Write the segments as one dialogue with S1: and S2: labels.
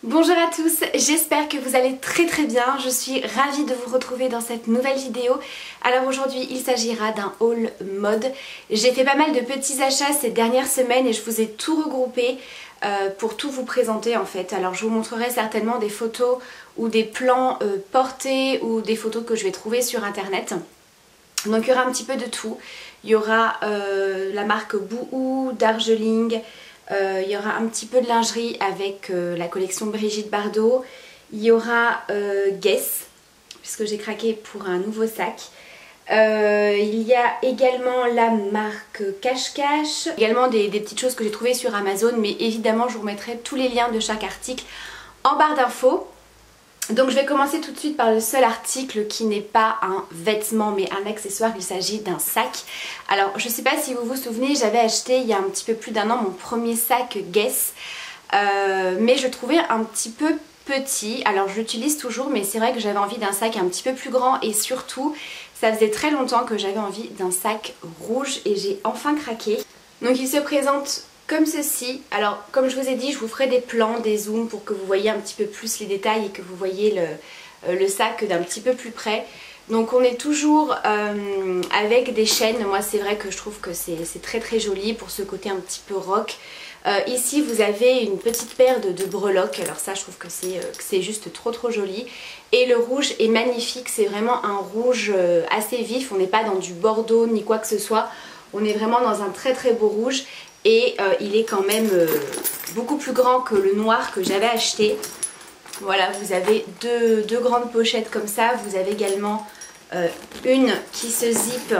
S1: Bonjour à tous, j'espère que vous allez très bien, je suis ravie de vous retrouver dans cette nouvelle vidéo. Alors aujourd'hui il s'agira d'un haul mode. J'ai fait pas mal de petits achats ces dernières semaines et je vous ai tout regroupé pour tout vous présenter en fait. Alors je vous montrerai certainement des photos ou des plans portés ou des photos que je vais trouver sur internet. Donc il y aura un petit peu de tout, il y aura la marque Boohoo, Darjeeling. Il y aura un petit peu de lingerie avec la collection Brigitte Bardot. Il y aura Guess, puisque j'ai craqué pour un nouveau sac. Il y a également la marque Cache Cache. Également des petites choses que j'ai trouvées sur Amazon, mais évidemment je vous remettrai tous les liens de chaque article en barre d'infos. Donc je vais commencer tout de suite par le seul article qui n'est pas un vêtement mais un accessoire, il s'agit d'un sac. Alors je ne sais pas si vous vous souvenez, j'avais acheté il y a un petit peu plus d'un an mon premier sac Guess, mais je trouvais un petit peu petit. Alors je l'utilise toujours mais c'est vrai que j'avais envie d'un sac un petit peu plus grand et surtout ça faisait très longtemps que j'avais envie d'un sac rouge et j'ai enfin craqué. Donc il se présente comme ceci. Alors comme je vous ai dit, je vous ferai des plans, des zooms pour que vous voyez un petit peu plus les détails et que vous voyez le sac d'un petit peu plus près. Donc on est toujours avec des chaînes. Moi c'est vrai que je trouve que c'est très joli pour ce côté un petit peu rock. Ici vous avez une petite paire de breloques, alors ça je trouve que c'est juste trop joli. Et le rouge est magnifique, c'est vraiment un rouge assez vif, on n'est pas dans du bordeaux ni quoi que ce soit. On est vraiment dans un très beau rouge. Et il est quand même beaucoup plus grand que le noir que j'avais acheté. Voilà, vous avez deux grandes pochettes comme ça. Vous avez également une qui se zippe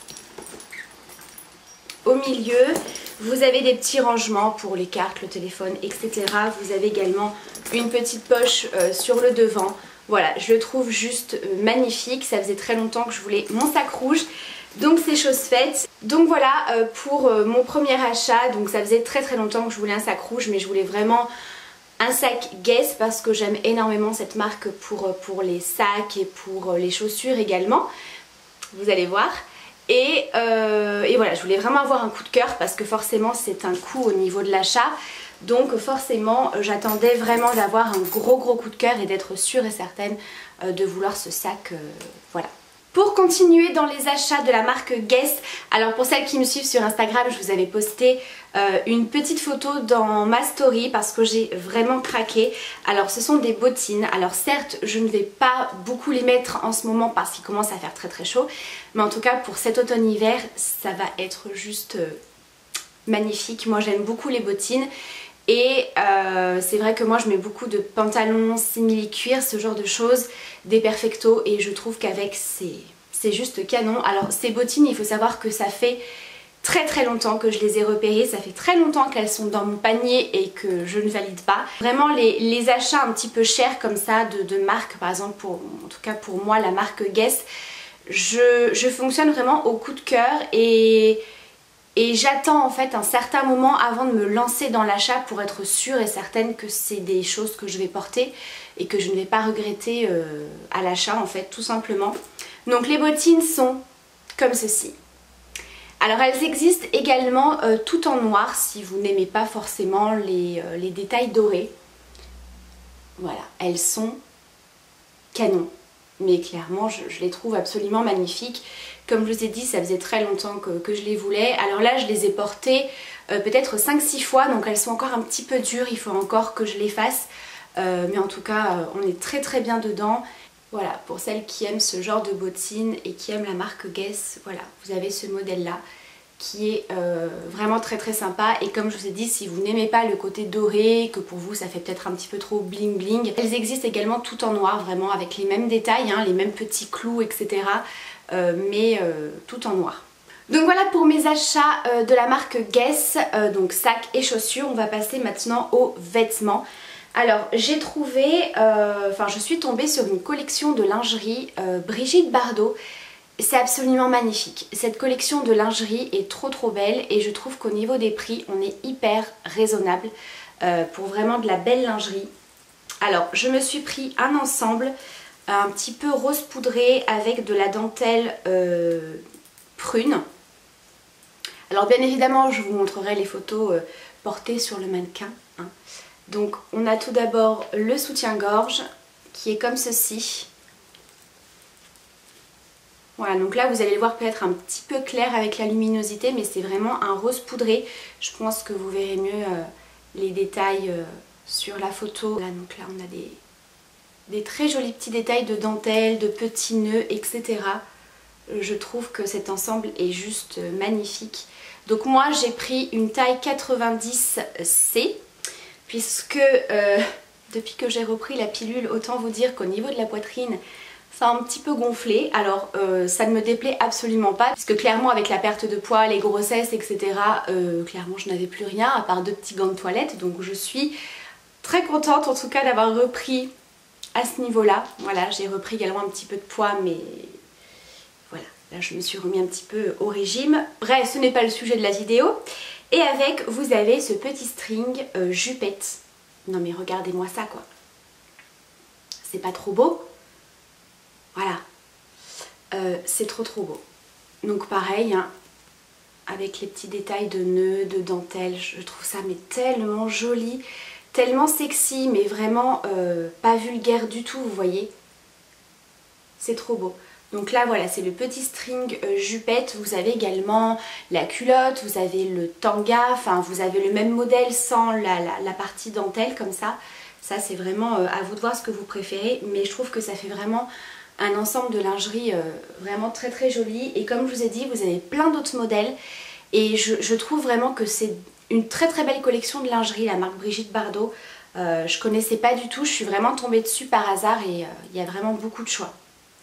S1: au milieu. Vous avez des petits rangements pour les cartes, le téléphone, etc. Vous avez également une petite poche sur le devant. Voilà, je le trouve juste magnifique. Ça faisait très longtemps que je voulais mon sac rouge. Donc c'est chose faite. Donc voilà pour mon premier achat. Donc ça faisait très longtemps que je voulais un sac rouge, mais je voulais vraiment un sac Guess parce que j'aime énormément cette marque pour les sacs et pour les chaussures également. Vous allez voir. Et voilà, je voulais vraiment avoir un coup de cœur parce que forcément c'est un coût au niveau de l'achat. Donc forcément j'attendais vraiment d'avoir un gros coup de cœur et d'être sûre et certaine de vouloir ce sac. Voilà. Pour continuer dans les achats de la marque Guess, alors pour celles qui me suivent sur Instagram, je vous avais posté une petite photo dans ma story parce que j'ai vraiment craqué. Alors ce sont des bottines, alors certes je ne vais pas beaucoup les mettre en ce moment parce qu'il commence à faire très chaud, mais en tout cas pour cet automne-hiver ça va être juste magnifique. Moi j'aime beaucoup les bottines. Et c'est vrai que moi je mets beaucoup de pantalons simili-cuir, ce genre de choses, des perfectos, et je trouve qu'avec c'est juste canon. Alors ces bottines, il faut savoir que ça fait très longtemps que je les ai repérées, ça fait très longtemps qu'elles sont dans mon panier et que je ne valide pas. Vraiment les achats un petit peu chers comme ça de marque, par exemple en tout cas pour moi la marque Guess, je fonctionne vraiment au coup de cœur et j'attends en fait un certain moment avant de me lancer dans l'achat pour être sûre et certaine que c'est des choses que je vais porter et que je ne vais pas regretter à l'achat en fait, tout simplement. Donc les bottines sont comme ceci. Alors elles existent également tout en noir si vous n'aimez pas forcément les détails dorés. Voilà, elles sont canon. Mais clairement je les trouve absolument magnifiques. Comme je vous ai dit, ça faisait très longtemps que je les voulais. Alors là je les ai portées peut-être 5-6 fois, donc elles sont encore un petit peu dures, il faut encore que je les fasse. Mais en tout cas on est très bien dedans. Voilà, pour celles qui aiment ce genre de bottines et qui aiment la marque Guess, voilà, vous avez ce modèle là qui est vraiment très sympa. Et comme je vous ai dit, si vous n'aimez pas le côté doré, que pour vous ça fait peut-être un petit peu trop bling bling, elles existent également tout en noir, vraiment avec les mêmes détails, hein, les mêmes petits clous, etc. Mais tout en noir. Donc voilà pour mes achats de la marque Guess, donc sacs et chaussures. On va passer maintenant aux vêtements. Alors j'ai trouvé, je suis tombée sur une collection de lingerie Brigitte Bardot. C'est absolument magnifique. Cette collection de lingerie est trop belle et je trouve qu'au niveau des prix on est hyper raisonnable pour vraiment de la belle lingerie. Alors je me suis pris un ensemble un petit peu rose poudré avec de la dentelle prune. Alors bien évidemment je vous montrerai les photos portées sur le mannequin, hein. Donc on a tout d'abord le soutien-gorge qui est comme ceci. Voilà, donc là vous allez le voir peut-être un petit peu clair avec la luminosité, mais c'est vraiment un rose poudré. Je pense que vous verrez mieux les détails sur la photo. Là, donc là on a des très jolis petits détails de dentelle, de petits nœuds, etc. Je trouve que cet ensemble est juste magnifique. Donc moi j'ai pris une taille 90C, puisque depuis que j'ai repris la pilule, autant vous dire qu'au niveau de la poitrine, ça a un petit peu gonflé. Alors ça ne me déplaît absolument pas, puisque clairement avec la perte de poids, les grossesses, etc. Clairement je n'avais plus rien à part 2 petits gants de toilette. Donc je suis très contente en tout cas d'avoir repris à ce niveau-là. Voilà, j'ai repris également un petit peu de poids, mais voilà, là je me suis remis un petit peu au régime. Bref, ce n'est pas le sujet de la vidéo. Et avec, vous avez ce petit string jupette. Non mais regardez-moi ça quoi. C'est pas trop beau? Voilà, c'est trop beau. Donc pareil, hein, avec les petits détails de nœuds, de dentelle, je trouve ça mais tellement joli, tellement sexy, mais vraiment pas vulgaire du tout, vous voyez. C'est trop beau. Donc là voilà, c'est le petit string jupette. Vous avez également la culotte, vous avez le tanga, enfin vous avez le même modèle sans la partie dentelle comme ça. Ça c'est vraiment à vous de voir ce que vous préférez, mais je trouve que ça fait vraiment un ensemble de lingerie vraiment très très joli. Et comme je vous ai dit, vous avez plein d'autres modèles et je trouve vraiment que c'est une très très belle collection de lingerie, la marque Brigitte Bardot. Je connaissais pas du tout, je suis vraiment tombée dessus par hasard et il y a vraiment beaucoup de choix.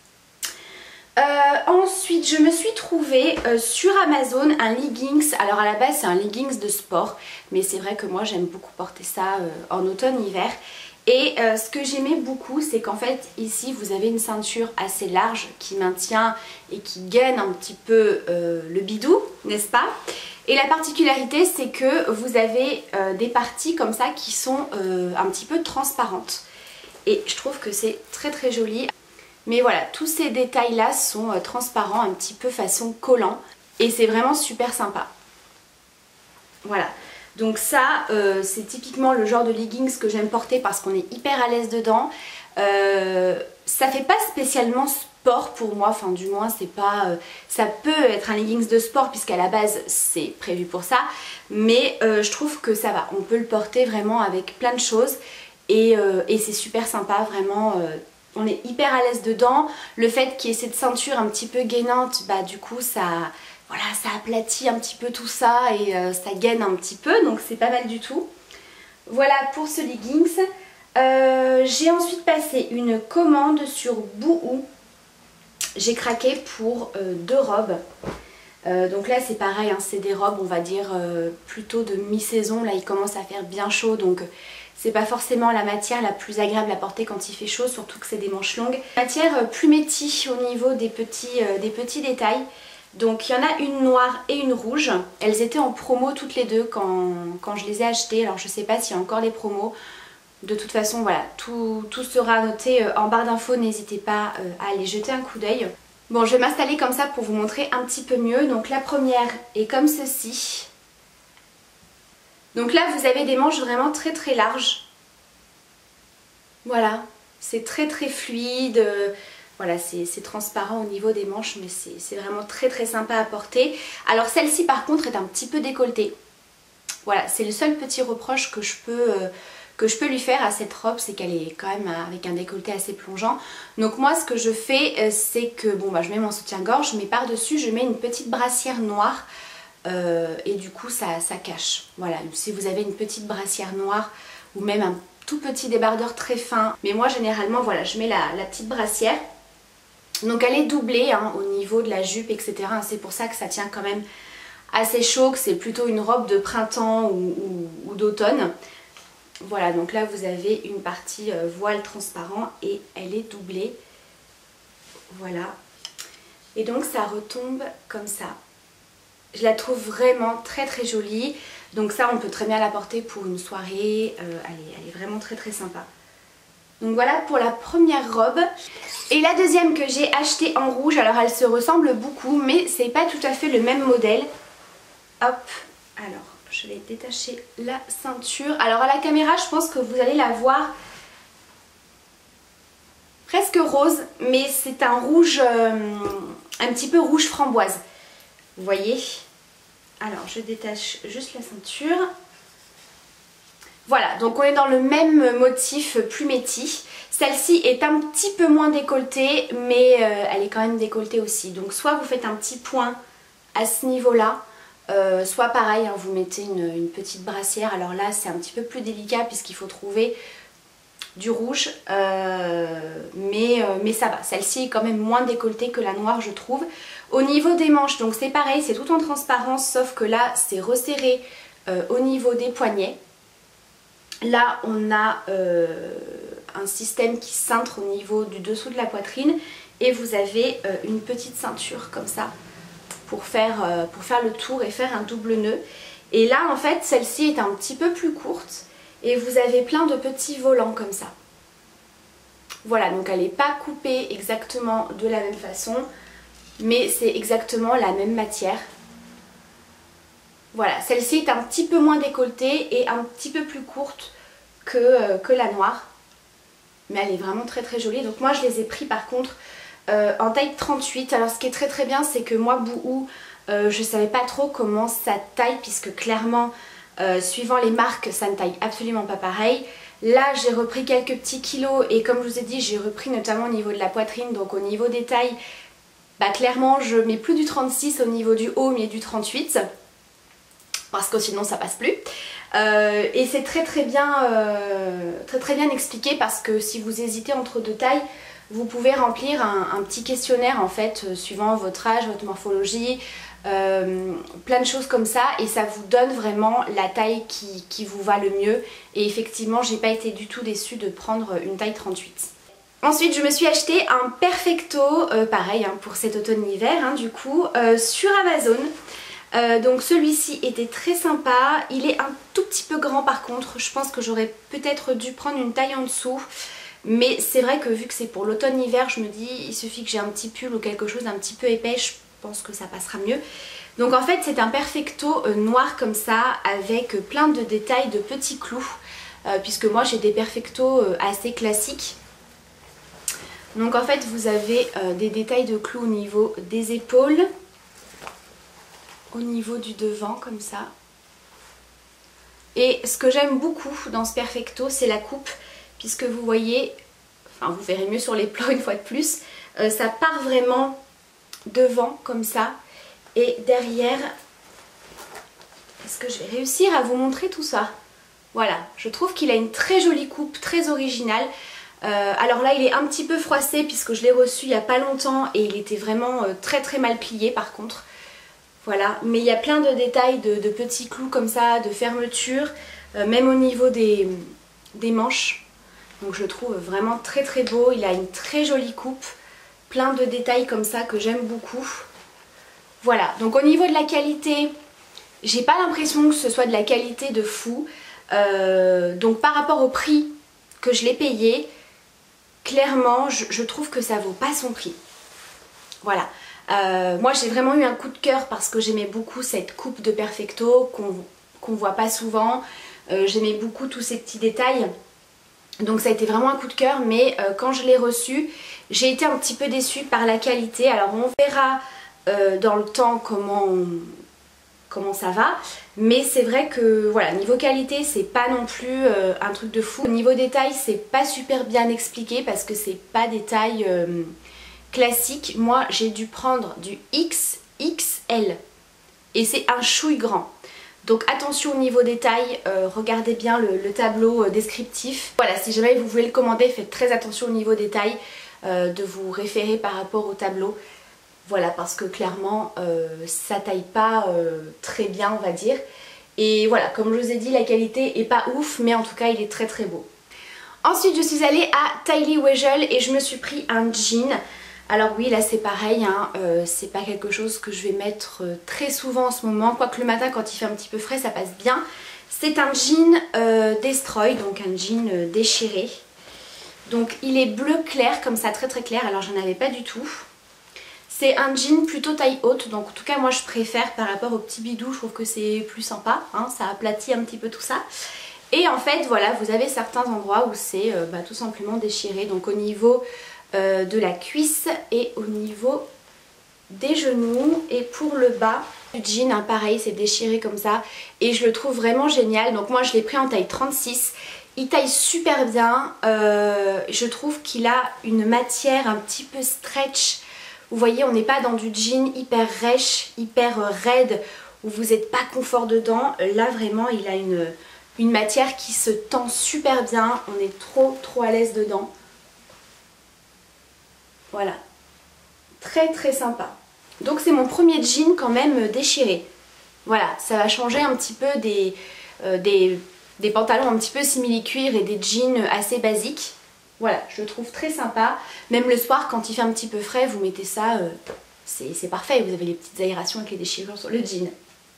S1: Ensuite je me suis trouvée sur Amazon un leggings. Alors à la base c'est un leggings de sport, mais c'est vrai que moi j'aime beaucoup porter ça en automne-hiver. Et ce que j'aimais beaucoup, c'est qu'en fait ici vous avez une ceinture assez large qui maintient et qui gaine un petit peu le bidou, n'est-ce pas? Et la particularité c'est que vous avez des parties comme ça qui sont un petit peu transparentes. Et je trouve que c'est très très joli. Mais voilà, tous ces détails là sont transparents, un petit peu façon collant. Et c'est vraiment super sympa. Voilà. Donc ça, c'est typiquement le genre de leggings que j'aime porter parce qu'on est hyper à l'aise dedans. Ça fait pas spécialement sport pour moi, enfin du moins c'est pas... ça peut être un leggings de sport puisqu'à la base c'est prévu pour ça. Mais je trouve que ça va, on peut le porter vraiment avec plein de choses. Et c'est super sympa, vraiment... on est hyper à l'aise dedans. Le fait qu'il y ait cette ceinture un petit peu gainante, bah du coup ça... Voilà, ça aplatit un petit peu tout ça et ça gaine un petit peu, donc c'est pas mal du tout. Voilà pour ce leggings. J'ai ensuite passé une commande sur Boohoo. J'ai craqué pour 2 robes. Donc là c'est pareil, hein, c'est des robes on va dire plutôt de mi-saison. Là il commence à faire bien chaud, donc c'est pas forcément la matière la plus agréable à porter quand il fait chaud, surtout que c'est des manches longues. Matière plus métis au niveau des petits détails. Donc il y en a une noire et une rouge. Elles étaient en promo toutes les deux quand je les ai achetées. Alors je sais pas s'il y a encore des promos. De toute façon voilà, tout sera noté en barre d'infos. N'hésitez pas à aller jeter un coup d'œil. Bon, je vais m'installer comme ça pour vous montrer un petit peu mieux. Donc la première est comme ceci. Donc là vous avez des manches vraiment très très larges. Voilà, c'est très très fluide. Voilà, c'est transparent au niveau des manches, mais c'est vraiment très très sympa à porter. Alors celle-ci par contre est un petit peu décolletée. Voilà, c'est le seul petit reproche que je peux lui faire à cette robe, c'est qu'elle est quand même avec un décolleté assez plongeant. Donc moi ce que je fais, c'est que bon bah je mets mon soutien-gorge, mais par-dessus je mets une petite brassière noire et du coup ça cache. Voilà, si vous avez une petite brassière noire ou même un tout petit débardeur très fin, mais moi généralement voilà, je mets la petite brassière. Donc elle est doublée hein, au niveau de la jupe, etc. C'est pour ça que ça tient quand même assez chaud, que c'est plutôt une robe de printemps ou d'automne. Voilà, donc là vous avez une partie voile transparent et elle est doublée. Voilà. Et donc ça retombe comme ça. Je la trouve vraiment très très jolie. Donc ça on peut très bien la porter pour une soirée. Elle est vraiment très très sympa. Donc voilà pour la première robe. Et la deuxième que j'ai achetée en rouge, alors elle se ressemble beaucoup mais c'est pas tout à fait le même modèle. Hop, alors je vais détacher la ceinture. Alors à la caméra, je pense que vous allez la voir presque rose, mais c'est un rouge, un petit peu rouge framboise. Vous voyez? Alors je détache juste la ceinture. Voilà, donc on est dans le même motif plumetti. Celle-ci est un petit peu moins décolletée, mais elle est quand même décolletée aussi. Donc soit vous faites un petit point à ce niveau-là, soit pareil, hein, vous mettez une petite brassière. Alors là c'est un petit peu plus délicat puisqu'il faut trouver du rouge, mais ça va. Celle-ci est quand même moins décolletée que la noire, je trouve. Au niveau des manches, donc c'est pareil, c'est tout en transparence, sauf que là c'est resserré au niveau des poignets. Là on a un système qui cintre au niveau du dessous de la poitrine et vous avez une petite ceinture comme ça pour faire le tour et faire un double nœud. Et là en fait celle-ci est un petit peu plus courte et vous avez plein de petits volants comme ça. Voilà, donc elle n'est pas coupée exactement de la même façon, mais c'est exactement la même matière. Voilà, celle-ci est un petit peu moins décolletée et un petit peu plus courte que la noire. Mais elle est vraiment très très jolie. Donc moi je les ai pris par contre en taille 38. Alors ce qui est très très bien, c'est que moi Boohoo, je savais pas trop comment ça taille, puisque clairement suivant les marques ça ne taille absolument pas pareil. Là j'ai repris quelques petits kilos et comme je vous ai dit, j'ai repris notamment au niveau de la poitrine. Donc au niveau des tailles, bah clairement je mets plus du 36 au niveau du haut, mais du 38. Parce que sinon ça passe plus. Et c'est très bien expliqué, parce que si vous hésitez entre deux tailles, vous pouvez remplir un petit questionnaire en fait, suivant votre âge, votre morphologie, plein de choses comme ça, et ça vous donne vraiment la taille qui vous va le mieux. Et effectivement j'ai pas été du tout déçue de prendre une taille 38. Ensuite je me suis acheté un Perfecto, pareil hein, pour cet automne-hiver hein, du coup, sur Amazon. Donc celui-ci était très sympa, il est un tout petit peu grand par contre, je pense que j'aurais peut-être dû prendre une taille en dessous, mais c'est vrai que vu que c'est pour l'automne-hiver, je me dis il suffit que j'ai un petit pull ou quelque chose d'un petit peu épais, je pense que ça passera mieux. Donc en fait c'est un Perfecto noir comme ça, avec plein de détails de petits clous, puisque moi j'ai des Perfecto assez classiques. Donc en fait vous avez des détails de clous au niveau des épaules, au niveau du devant comme ça. Et ce que j'aime beaucoup dans ce Perfecto, c'est la coupe, puisque vous voyez, enfin vous verrez mieux sur les plans une fois de plus, ça part vraiment devant comme ça, et derrière, est-ce que je vais réussir à vous montrer tout ça? Voilà, je trouve qu'il a une très jolie coupe, très originale. Alors là il est un petit peu froissé puisque je l'ai reçu il n'y a pas longtemps et il était vraiment très mal plié par contre. Voilà, mais il y a plein de détails de petits clous comme ça, de fermeture, même au niveau des manches. Donc je le trouve vraiment très beau, il a une très jolie coupe, plein de détails comme ça que j'aime beaucoup. Voilà, donc au niveau de la qualité, j'ai pas l'impression que ce soit de la qualité de fou. Donc par rapport au prix que je l'ai payé, clairement je trouve que ça vaut pas son prix. Voilà. Moi j'ai vraiment eu un coup de cœur parce que j'aimais beaucoup cette coupe de Perfecto qu'on voit pas souvent. J'aimais beaucoup tous ces petits détails. Donc ça a été vraiment un coup de cœur, mais quand je l'ai reçu, j'ai été un petit peu déçue par la qualité. Alors on verra dans le temps comment ça va. Mais c'est vrai que voilà, niveau qualité c'est pas non plus un truc de fou. Au niveau détail c'est pas super bien expliqué parce que c'est pas des tailles classiques. Moi j'ai dû prendre du XXL et c'est un chouille grand. Donc attention au niveau des tailles, regardez bien le tableau descriptif. Voilà, si jamais vous voulez le commander, faites très attention au niveau des tailles, de vous référer par rapport au tableau. Voilà, parce que clairement ça taille pas très bien on va dire. Et voilà, comme je vous ai dit, la qualité est pas ouf, mais en tout cas il est très beau. Ensuite je suis allée à Tylee Weigel et je me suis pris un jean. Alors oui, là c'est pareil, hein, c'est pas quelque chose que je vais mettre très souvent en ce moment, quoique le matin quand il fait un petit peu frais ça passe bien. C'est un jean Destroy, donc un jean déchiré. Donc il est bleu clair comme ça, très clair, alors j'en avais pas du tout. C'est un jean plutôt taille haute, donc en tout cas moi je préfère par rapport au petit bidou, je trouve que c'est plus sympa, hein, ça aplatit un petit peu tout ça. Et en fait voilà, vous avez certains endroits où c'est tout simplement déchiré, donc au niveau de la cuisse et au niveau des genoux. Et pour le bas du jean, hein, pareil, c'est déchiré comme ça et je le trouve vraiment génial. Donc moi je l'ai pris en taille 36, il taille super bien, je trouve qu'il a une matière un petit peu stretch. Vous voyez, on n'est pas dans du jean hyper rêche, hyper raide, où vous n'êtes pas confort dedans. Là vraiment il a une matière qui se tend super bien, on est trop à l'aise dedans. Voilà, très sympa. Donc c'est mon premier jean quand même déchiré. Voilà, ça va changer un petit peu des pantalons un petit peu simili-cuir et des jeans assez basiques. Voilà, je le trouve très sympa. Même le soir quand il fait un petit peu frais, vous mettez ça, c'est parfait. Vous avez les petites aérations avec les déchirures sur le jean.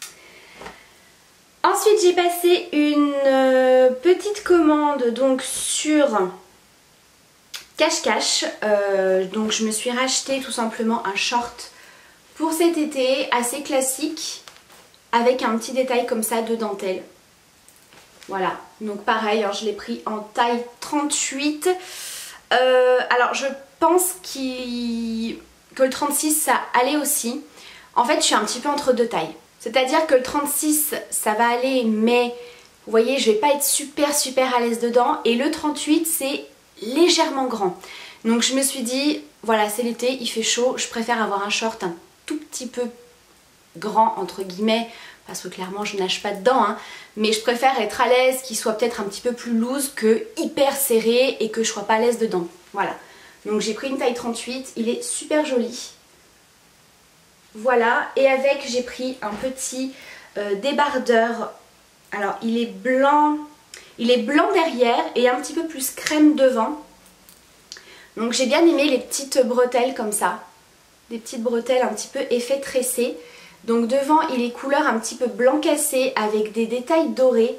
S1: Ensuite j'ai passé une petite commande donc sur Cache-Cache. Donc je me suis racheté tout simplement un short pour cet été assez classique avec un petit détail comme ça de dentelle. Voilà, donc pareil, hein, je l'ai pris en taille 38. Alors je pense que le 36 ça allait aussi. En fait je suis un petit peu entre deux tailles. C'est-à-dire que le 36 ça va aller, mais vous voyez je vais pas être super à l'aise dedans. Et le 38 c'est légèrement grand. Donc je me suis dit, voilà c'est l'été, il fait chaud, je préfère avoir un short un tout petit peu grand entre guillemets, parce que clairement je nage pas dedans, hein, mais je préfère être à l'aise, qu'il soit peut-être un petit peu plus loose que hyper serré et que je sois pas à l'aise dedans. Voilà, donc j'ai pris une taille 38, il est super joli. Voilà, et avec j'ai pris un petit débardeur. Alors il est blanc derrière et un petit peu plus crème devant. Donc j'ai bien aimé les petites bretelles comme ça, des petites bretelles un petit peu effet tressé. Donc devant il est couleur un petit peu blanc cassé avec des détails dorés.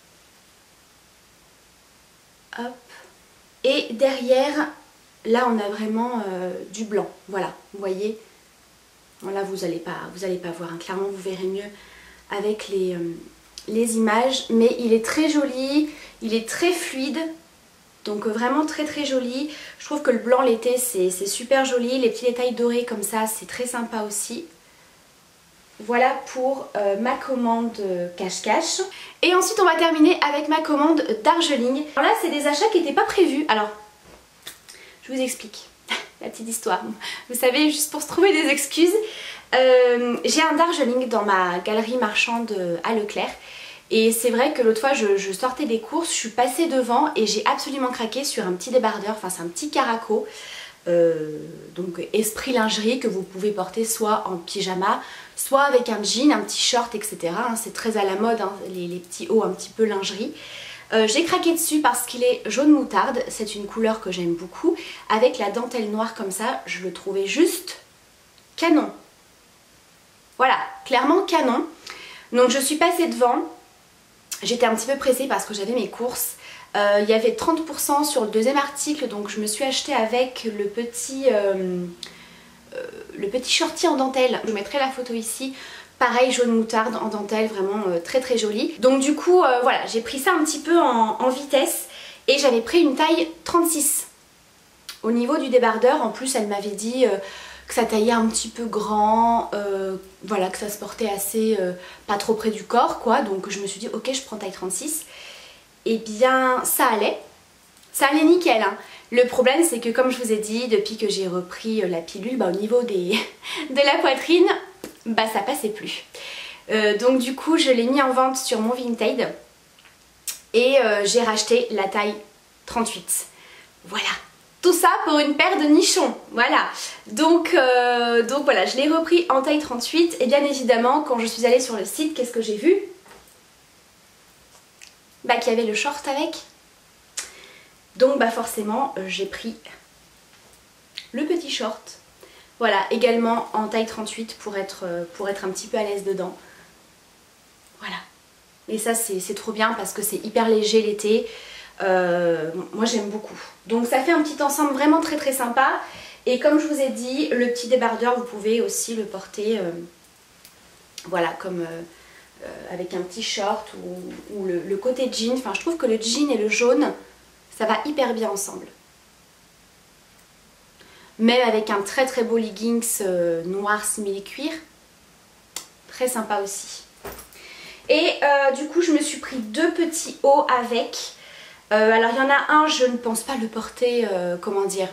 S1: Hop. Et derrière, là on a vraiment du blanc. Voilà, vous voyez. Là vous allez pas voir, hein. Clairement vous verrez mieux avec les images. Mais il est très joli, il est très fluide. Donc vraiment très joli. Je trouve que le blanc l'été c'est super joli. Les petits détails dorés comme ça c'est très sympa aussi. Voilà pour ma commande Cache-Cache. Et ensuite on va terminer avec ma commande Darjeeling. Alors là c'est des achats qui n'étaient pas prévus. Alors je vous explique la petite histoire. Vous savez, juste pour se trouver des excuses. J'ai un Darjeeling dans ma galerie marchande à Leclerc. Et c'est vrai que l'autre fois je sortais des courses, je suis passée devant et j'ai absolument craqué sur un petit débardeur, enfin c'est un petit caraco, donc esprit lingerie que vous pouvez porter soit en pyjama, soit avec un jean, un petit short, etc. Hein, c'est très à la mode, hein, les petits hauts un petit peu lingerie. J'ai craqué dessus parce qu'il est jaune moutarde, c'est une couleur que j'aime beaucoup. Avec la dentelle noire comme ça, je le trouvais juste canon. Voilà, clairement canon. Donc je suis passée devant. J'étais un petit peu pressée parce que j'avais mes courses. Il y avait 30% sur le deuxième article, donc je me suis acheté avec le petit shorty en dentelle. Je vous mettrai la photo ici. Pareil, jaune moutarde en dentelle, vraiment très joli. Donc du coup, voilà, j'ai pris ça un petit peu en vitesse et j'avais pris une taille 36. Au niveau du débardeur, en plus, elle m'avait dit que ça taillait un petit peu grand, voilà, que ça se portait assez pas trop près du corps quoi, donc je me suis dit ok je prends taille 36. Et bien ça allait nickel, hein. Le problème c'est que comme je vous ai dit, depuis que j'ai repris la pilule, au niveau de la poitrine, ça passait plus. Donc du coup je l'ai mis en vente sur mon Vinted et j'ai racheté la taille 38. Voilà. Tout ça pour une paire de nichons, voilà. Donc voilà, je l'ai repris en taille 38 et bien évidemment quand je suis allée sur le site, qu'est-ce que j'ai vu? Qu'il y avait le short avec. Donc forcément j'ai pris le petit short. Voilà, également en taille 38 pour être un petit peu à l'aise dedans. Voilà. Et ça c'est trop bien parce que c'est hyper léger l'été. Moi j'aime beaucoup. Donc ça fait un petit ensemble vraiment très sympa. Et comme je vous ai dit, le petit débardeur, vous pouvez aussi le porter voilà, comme avec un petit short ou le côté jean. Enfin, je trouve que le jean et le jaune, ça va hyper bien ensemble. Même avec un très très beau leggings noir simili-cuir. Très sympa aussi. Et du coup, je me suis pris 2 petits hauts avec. Alors, il y en a un, je ne pense pas le porter, comment dire,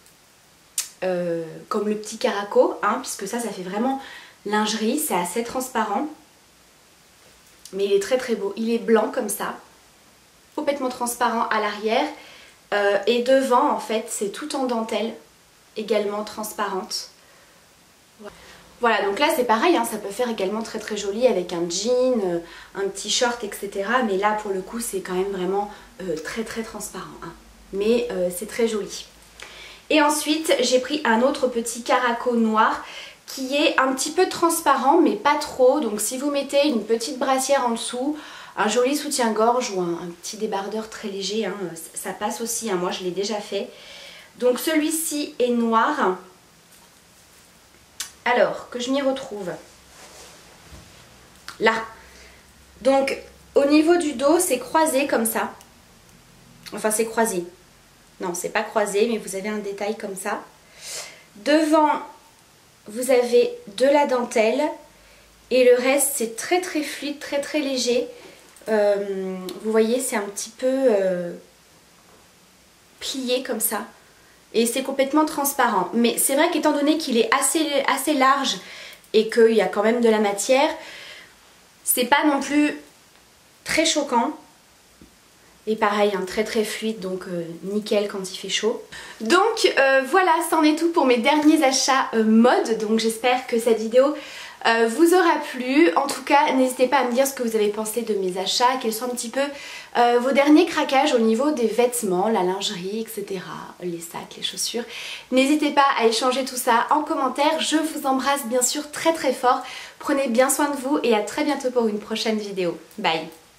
S1: comme le petit caraco, hein, puisque ça fait vraiment lingerie. C'est assez transparent. Mais il est très très beau. Il est blanc comme ça. Complètement transparent à l'arrière. Et devant, en fait, c'est tout en dentelle. Également transparente. Voilà, donc là c'est pareil, hein, ça peut faire également très très joli avec un jean, un petit short, etc. Mais là pour le coup c'est quand même vraiment très très transparent, hein. Mais c'est très joli. Et ensuite j'ai pris un autre petit caraco noir qui est un petit peu transparent mais pas trop. Donc si vous mettez une petite brassière en dessous, un joli soutien-gorge ou un petit débardeur très léger, hein, ça passe aussi, hein, moi je l'ai déjà fait. Donc celui-ci est noir. Alors, que je m'y retrouve. Là. Donc, au niveau du dos, c'est croisé comme ça. Enfin, c'est croisé. Non, c'est pas croisé, mais vous avez un détail comme ça. Devant, vous avez de la dentelle. Et le reste, c'est très très fluide, très très léger. Vous voyez, c'est un petit peu plié comme ça. Et c'est complètement transparent. Mais c'est vrai qu'étant donné qu'il est assez large et qu'il y a quand même de la matière, c'est pas non plus très choquant. Et pareil, hein, très très fluide, donc nickel quand il fait chaud. Donc voilà, c'en est tout pour mes derniers achats mode. Donc j'espère que cette vidéo vous aura plu. En tout cas, n'hésitez pas à me dire ce que vous avez pensé de mes achats, quels sont un petit peu vos derniers craquages au niveau des vêtements, la lingerie, etc. Les sacs, les chaussures. N'hésitez pas à échanger tout ça en commentaire. Je vous embrasse bien sûr très très fort. Prenez bien soin de vous et à très bientôt pour une prochaine vidéo. Bye!